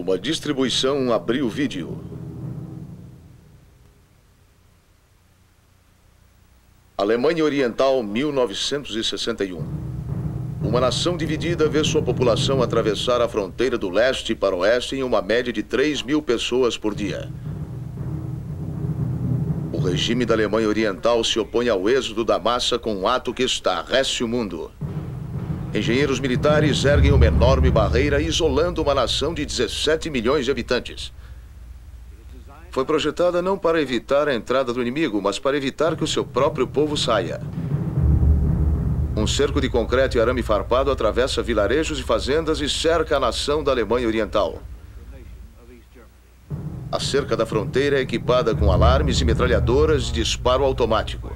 Uma distribuição Abril Vídeo. Alemanha Oriental, 1961. Uma nação dividida vê sua população atravessar a fronteira do leste para o oeste em uma média de 3.000 pessoas por dia. O regime da Alemanha Oriental se opõe ao êxodo da massa com um ato que estarrece o mundo. Engenheiros militares erguem uma enorme barreira isolando uma nação de 17 milhões de habitantes. Foi projetada não para evitar a entrada do inimigo, mas para evitar que o seu próprio povo saia. Um cerco de concreto e arame farpado atravessa vilarejos e fazendas e cerca a nação da Alemanha Oriental. A cerca da fronteira é equipada com alarmes e metralhadoras de disparo automático.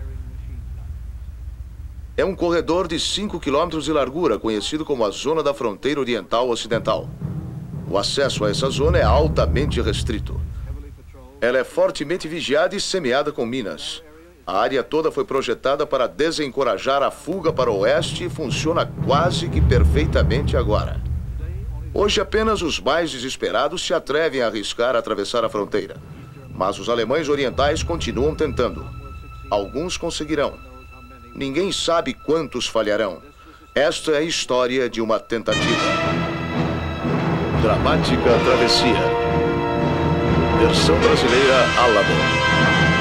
É um corredor de 5 quilômetros de largura, conhecido como a Zona da Fronteira Oriental Ocidental. O acesso a essa zona é altamente restrito. Ela é fortemente vigiada e semeada com minas. A área toda foi projetada para desencorajar a fuga para o oeste e funciona quase que perfeitamente agora. Hoje apenas os mais desesperados se atrevem a arriscar atravessar a fronteira. Mas os alemães orientais continuam tentando. Alguns conseguirão. Ninguém sabe quantos falharão. Esta é a história de uma tentativa. Dramática Travessia. Versão brasileira Alamo.